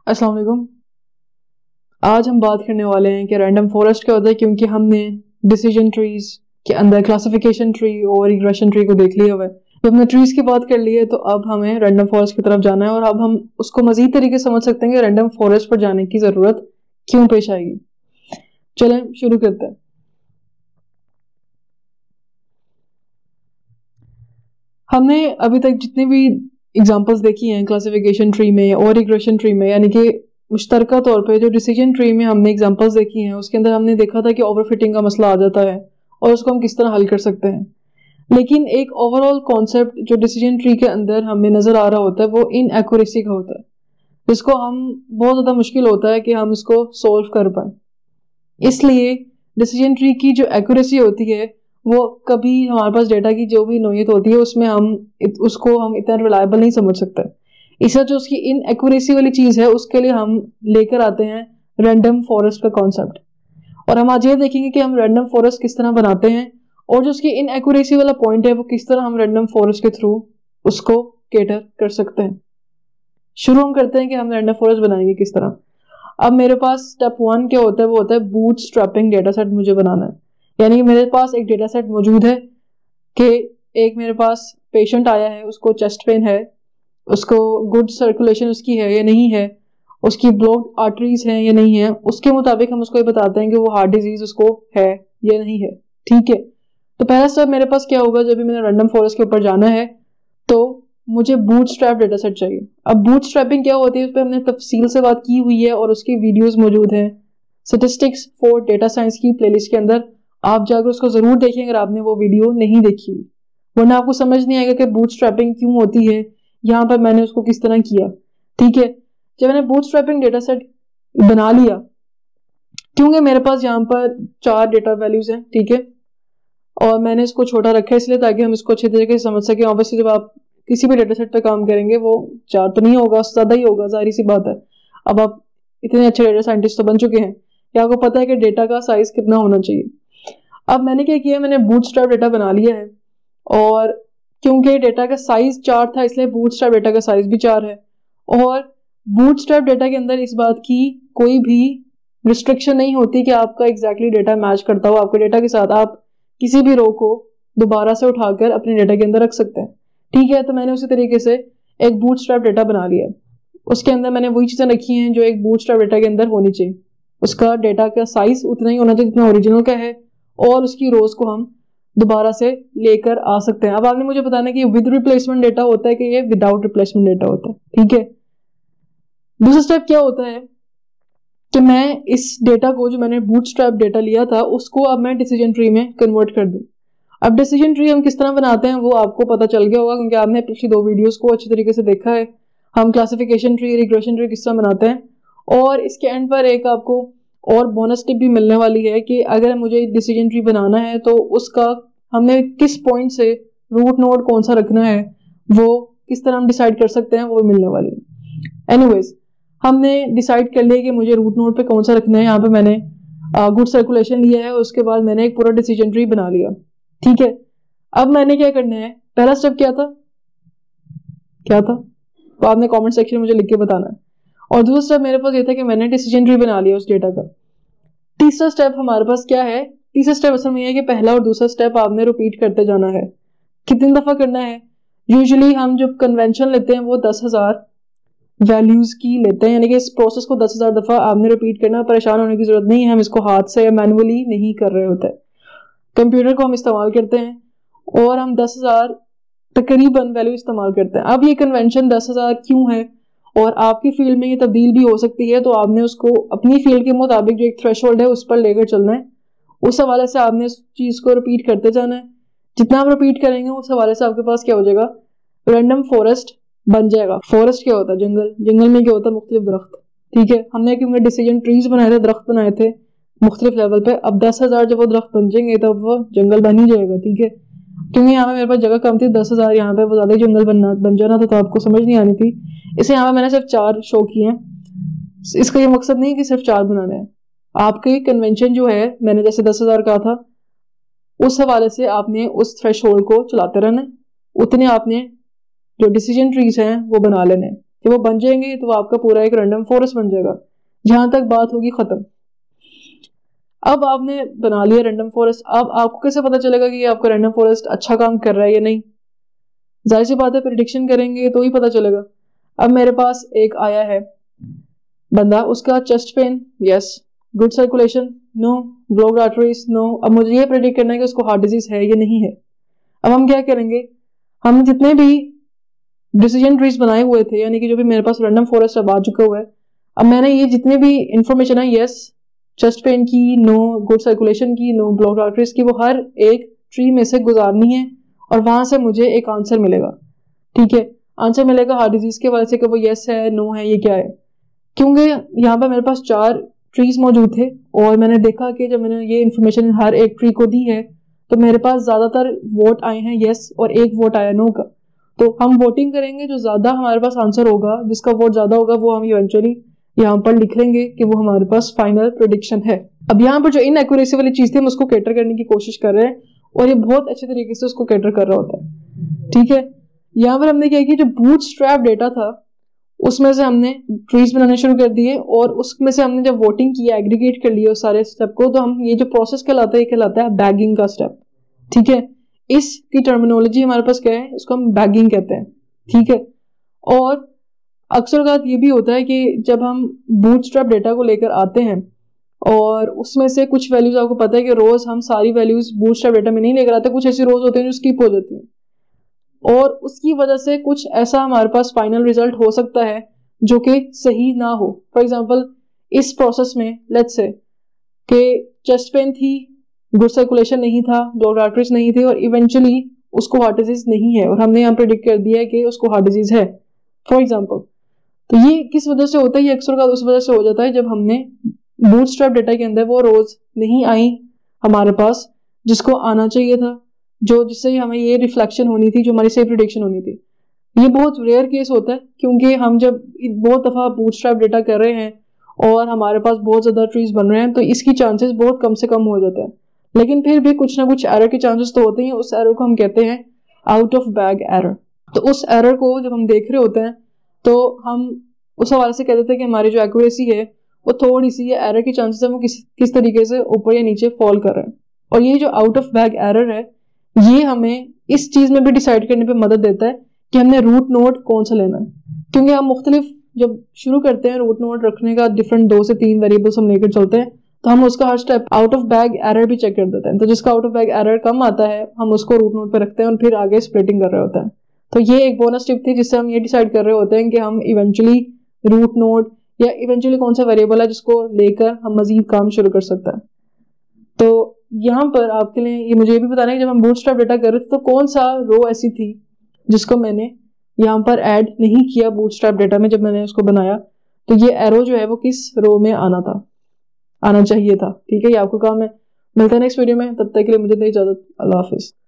अस्सलाम वालेकुम। आज हम बात करने वाले हैं कि रैंडम फॉरेस्ट क्या होता है, क्योंकि हमने डिसीजन ट्रीज के अंदर क्लासिफिकेशन ट्री और रिग्रेशन ट्री को देख लिया हुआ है। तो हमने ट्रीज की बात कर ली है, तो अब हमें रैंडम फॉरेस्ट की तरफ जाना है और अब हम उसको मजीद तरीके से समझ सकते हैं कि रैंडम फॉरेस्ट पर जाने की जरूरत क्यों पेश आएगी। चलें शुरू करते हैं। हमने अभी तक जितनी भी एग्जांपल्स देखी हैं क्लासिफिकेशन ट्री में और रिग्रेशन ट्री में, यानी कि मुश्तरका तौर पे जो डिसीजन ट्री में हमने एग्जांपल्स देखी हैं, उसके अंदर हमने देखा था कि ओवरफिटिंग का मसला आ जाता है और उसको हम किस तरह हल कर सकते हैं। लेकिन एक ओवरऑल कॉन्सेप्ट जो डिसीजन ट्री के अंदर हमें नजर आ रहा होता है वो इनएक्यूरेसी का होता है, जिसको हम बहुत ज्यादा मुश्किल होता है कि हम इसको सोल्व कर पाए। इसलिए डिसीजन ट्री की जो एक्यूरेसी होती है वो कभी हमारे पास डेटा की जो भी नोयत होती है उसमें उसको हम इतना रिलायबल नहीं समझ सकते। इससे जो उसकी इनएक्यूरेसी वाली चीज है उसके लिए हम लेकर आते हैं रैंडम फॉरेस्ट का कॉन्सेप्ट। और हम आज ये देखेंगे कि हम रैंडम फॉरेस्ट किस तरह बनाते हैं और जो उसकी इनएक्यूरेसी वाला पॉइंट है वो किस तरह हम रैंडम फॉरेस्ट के थ्रू उसको केटर कर सकते हैं। शुरू हम करते हैं कि हम रैंडम फॉरेस्ट बनाएंगे किस तरह। अब मेरे पास स्टेप 1 क्या होता है, वो होता है बूटस्ट्रैपिंग डेटा सेट मुझे बनाना है। यानी कि मेरे पास एक डेटा सेट मौजूद है कि एक मेरे पास पेशेंट आया है, उसको चेस्ट पेन है, उसको गुड सर्कुलेशन उसकी है या नहीं है, उसकी ब्लॉक्ड आर्टरीज हैं या नहीं है, उसके मुताबिक हम उसको ये बताते हैं कि वो हार्ट डिजीज उसको है या नहीं है। ठीक है, तो पहला स्टेप मेरे पास क्या होगा, जब भी मैंने रैंडम फॉरेस्ट के ऊपर जाना है तो मुझे बूटस्ट्रैप डेटा सेट चाहिए। अब बूटस्ट्रैपिंग क्या होती है उस पर हमने तफसील से बात की हुई है और उसकी वीडियोस मौजूद हैं स्टैटिस्टिक्स फॉर डेटा साइंस की प्लेलिस्ट के अंदर। आप जाकर उसको जरूर देखें अगर आपने वो वीडियो नहीं देखी हुई, वरना आपको समझ नहीं आएगा कि बूटस्ट्रैपिंग क्यों होती है, यहाँ पर मैंने उसको किस तरह किया। ठीक है, जब मैंने बूटस्ट्रैपिंग डेटा सेट बना लिया, क्योंकि मेरे पास यहाँ पर 4 डेटा वैल्यूज हैं, ठीक है, और मैंने इसको छोटा रखा है इसलिए ताकि हम इसको अच्छे तरीके से समझ सकें। ऑब्वियसली जब आप किसी भी डेटा सेट पे काम करेंगे वो 4 तो नहीं होगा, ज्यादा ही होगा, जाहिर सी बात है। अब आप इतने अच्छे डेटा साइंटिस्ट तो बन चुके हैं कि आपको पता है कि डेटा का साइज कितना होना चाहिए। अब मैंने क्या किया, मैंने बूटस्ट्रैप डेटा बना लिया है और क्योंकि डेटा का साइज 4 था इसलिए बूटस्ट्रैप डेटा का साइज भी 4 है। और बूटस्ट्रैप डेटा के अंदर इस बात की कोई भी रिस्ट्रिक्शन नहीं होती कि आपका एग्जैक्टली डेटा मैच करता हो आपके डेटा के साथ। आप किसी भी रो को दोबारा से उठाकर अपने डेटा के अंदर रख सकते हैं। ठीक है, तो मैंने उसी तरीके से एक बूटस्ट्रैप डेटा बना लिया। उसके अंदर मैंने वही चीजें रखी हैं जो एक बूटस्ट्रैप डेटा के अंदर होनी चाहिए। उसका डेटा का साइज उतना ही होना चाहिए जितना ओरिजिनल का है और उसकी रोज को हम दोबारा से लेकर आ सकते हैं। अब आपने मुझे बताना कि विद रिप्लेसमेंट डेटा होता है कि ये विदाउट रिप्लेसमेंट डेटा होता है। ठीक है, दूसरा स्टेप क्या होता है कि मैं इस डेटा को जो मैंने बूटस्ट्रैप डेटा लिया था उसको अब मैं डिसीजन ट्री में कन्वर्ट कर दूं। अब डिसीजन ट्री हम किस तरह बनाते हैं वो आपको पता चल गया होगा क्योंकि आपने पिछली 2 वीडियोस को अच्छी तरीके से देखा है। हम क्लासिफिकेशन ट्री रिग्रेशन ट्री किस तरह बनाते हैं और इसके एंड पर एक आपको और बोनस टिप भी मिलने वाली है कि अगर मुझे डिसीजन ट्री बनाना है तो उसका हमने किस पॉइंट से रूट नोड कौन सा रखना है वो किस तरह हम डिसाइड कर सकते हैं, वो मिलने वाली है। एनीवेज, हमने डिसाइड कर लिया कि मुझे रूट नोड पे कौन सा रखना है। यहाँ पे मैंने गुड सर्कुलेशन लिया है, उसके बाद मैंने एक पूरा डिसीजन ट्री बना लिया। ठीक है, अब मैंने क्या करना है, पहला स्टेप क्या था तो आपने कमेंट सेक्शन में मुझे लिख के बताना है। और दूसरा स्टेप मेरे पास ये था कि मैंने डिसीजन ट्री बना लिया उस डेटा का। तीसरा स्टेप हमारे पास क्या है, तीसरा स्टेप असल में ये है कि पहला और दूसरा स्टेप आपने रिपीट करते जाना है। कितनी दफा करना है, यूजुअली हम जो कन्वेंशन लेते हैं वो 10,000 वैल्यूज की लेते हैं, यानी कि इस प्रोसेस को 10,000 दफा आपने रिपीट करना। परेशान होने की जरूरत नहीं है, हम इसको हाथ से या मैनुअली नहीं कर रहे होते, कंप्यूटर को हम इस्तेमाल करते हैं और हम 10,000 तकरीबन वैल्यू इस्तेमाल करते हैं। अब ये कन्वेंशन 10,000 क्यों है और आपकी फील्ड में ये तब्दील भी हो सकती है, तो आपने उसको अपनी फील्ड के मुताबिक जो एक थ्रेशोल्ड है उस पर लेकर चलना है। उस हवाले से आपने उस चीज को रिपीट करते जाना है। जितना आप रिपीट करेंगे उस हवाले से आपके पास क्या हो जाएगा, रैंडम फॉरेस्ट बन जाएगा। फॉरेस्ट क्या होता है, जंगल। जंगल में क्या होता है, मुख्तलिफ दरख्त। ठीक है, हमने क्योंकि डिसीजन ट्रीज बनाए थे, दरख्त बनाए थे मुख्तलिफ लेवल पे। अब 10,000 जब वो दरख्त बन जाएंगे तब वो जंगल बन ही जाएगा। ठीक है, क्योंकि यहाँ पे मेरे पास जगह कम थी, 10,000 यहाँ पे वो ज्यादा ही जंगल बन जाना था, तो आपको समझ नहीं आनी थी, इसे यहाँ पे मैंने सिर्फ 4 शो किए हैं। इसका ये मकसद नहीं है कि सिर्फ 4 बनाने हैं। आपके कन्वेंशन जो है मैंने जैसे 10,000 कहा था उस हवाले से आपने उस थ्रेशोल्ड को चलाते रहना है, उतने आपने जो डिसीजन ट्रीज हैं वो बना लेने हैं। जब वो बन जाएंगे तो आपका पूरा एक रैंडम फॉरेस्ट बन जाएगा। जहां तक बात होगी खत्म। अब आपने बना लिया रैंडम फॉरेस्ट, अब आपको कैसे पता चलेगा कि आपका रैंडम फॉरेस्ट अच्छा काम कर रहा है या नहीं? जाहिर सी बात है, प्रिडिक्शन करेंगे तो ही पता चलेगा। अब मेरे पास एक आया है बंदा, उसका chest pain yes, good circulation no, blocked arteries no. अब मुझे ये प्रेडिक्ट करना है कि उसको हार्ट डिजीज है या नहीं है। अब हम क्या करेंगे, हम जितने भी डिसीजन ट्रीज बनाए हुए थे, यानी कि जो भी मेरे पास रैंडम फॉरेस्ट अब आ चुका हुआ है, अब मैंने ये जितने भी इंफॉर्मेशन है यस चेस्ट पेन की, नो गुड सर्कुलेशन की, नो ब्लॉक्ड आर्टरीज की, वो हर एक ट्री में से गुजारनी है और वहां से मुझे एक आंसर मिलेगा। ठीक है, आंसर मिलेगा हार्ट डिजीज के वजह से कि वो यस है, नो है, ये क्या है। क्योंकि यहाँ पर मेरे पास 4 ट्रीज मौजूद थे और मैंने देखा कि जब मैंने ये इन्फॉर्मेशन हर एक ट्री को दी है तो मेरे पास ज्यादातर वोट आए हैं यस और एक वोट आया नो का। तो हम वोटिंग करेंगे, जो ज्यादा हमारे पास आंसर होगा, जिसका वोट ज्यादा होगा, वो हम इवेंचुअली यहाँ पर लिख लेंगे कि वो हमारे पास फाइनल प्रेडिक्शन है। अब यहाँ पर जो इनएक्यूरेसी वाली चीज थी हम उसको कैटर करने की कोशिश कर रहे हैं और ये बहुत अच्छे तरीके से उसको कैटर कर रहा होता है। ठीक है, यहाँ पर हमने क्या किया, जो बूटस्ट्रैप डेटा था उसमें से हमने ट्रीज बनाने शुरू कर दिए और उसमें से हमने जब वोटिंग किया, एग्रीगेट कर लिया उस सारे स्टेप को, तो हम ये जो प्रोसेस कहलाता है ये कहलाता है बैगिंग का स्टेप। ठीक है, इसकी टर्मिनोलॉजी हमारे पास क्या है, इसको हम बैगिंग कहते हैं। ठीक है, और अक्सर बात ये भी होता है कि जब हम बूटस्ट्रैप डेटा को लेकर आते हैं और उसमें से कुछ वैल्यूज, आपको पता है कि रोज हम सारी वैल्यूज बूटस्ट्रैप डेटा में नहीं लेकर आते, कुछ ऐसी रोज होती हैं जो स्किप हो जाती हैं और उसकी वजह से कुछ ऐसा हमारे पास फाइनल रिजल्ट हो सकता है जो कि सही ना हो। फॉर एग्जांपल, इस प्रोसेस में लेट्स से कि चेस्ट पेन थी, गुड सर्कुलेशन नहीं था, ब्लॉक्ड आर्टरीज नहीं थे और इवेंचुअली उसको हार्ट डिजीज नहीं है और हमने यहाँ प्रेडिक्ट कर दिया है कि उसको हार्ट डिजीज है फॉर एग्जाम्पल। तो ये किस वजह से होता है, ये अक्सर का उस वजह से हो जाता है जब हमने बूटस्ट्रैप डेटा के अंदर वो रोज नहीं आई हमारे पास जिसको आना चाहिए था, जो जिससे हमें ये रिफ्लेक्शन होनी थी, जो हमारी सही प्रेडिक्शन होनी थी। ये बहुत रेयर केस होता है क्योंकि हम जब बहुत दफा बूटस्ट्रैप डेटा कर रहे हैं और हमारे पास बहुत ज्यादा ट्रीज बन रहे हैं तो इसकी चांसेस बहुत कम से कम हो जाते हैं, लेकिन फिर भी कुछ ना कुछ एरर के चांसेस तो होते हैं। उस एरर को हम कहते हैं आउट ऑफ बैग एरर। तो उस एरर को जब हम देख रहे होते हैं तो हम उस हवाले से कहते हैं कि हमारी जो एक्यूरेसी है वो थोड़ी सी, या एरर की चांसेस है वो किस तरीके से ऊपर या नीचे फॉल कर रहे हैं। और ये जो आउट ऑफ बैग एरर है ये हमें इस चीज में भी डिसाइड करने पे मदद देता है कि हमने रूट नोड कौन सा लेना है, क्योंकि हम मुख्तलिफ जब शुरू करते हैं रूट नोड रखने का, डिफरेंट 2 से 3 वेरिएबल्स हम लेकर चलते हैं तो हम उसका हर step out of bag error भी चेक कर देते हैं। तो जिसका आउट ऑफ बैग एरर कम आता है हम उसको रूट नोड पे रखते हैं और फिर आगे स्प्लिटिंग कर रहे होते हैं। तो ये एक बोनस टिप थी जिससे हम ये डिसाइड कर रहे होते हैं कि हम इवेंचुअली रूट नोड या इवेंचुअली कौन सा वेरिएबल है जिसको लेकर हम मजीद काम शुरू कर सकते हैं। तो यहाँ पर आपके लिए ये मुझे भी बताना है कि जब हम बूटस्ट्रैप डेटा कर रहे थे तो कौन सा रो ऐसी थी जिसको मैंने यहाँ पर ऐड नहीं किया बूटस्ट्रैप डेटा में जब मैंने उसको बनाया, तो ये एरो जो है वो किस रो में आना चाहिए था। ठीक है, ये आपको काम है। मिलता है नेक्स्ट वीडियो में, तब तक के लिए मुझे दे इजाजत। अल्लाह हाफिज।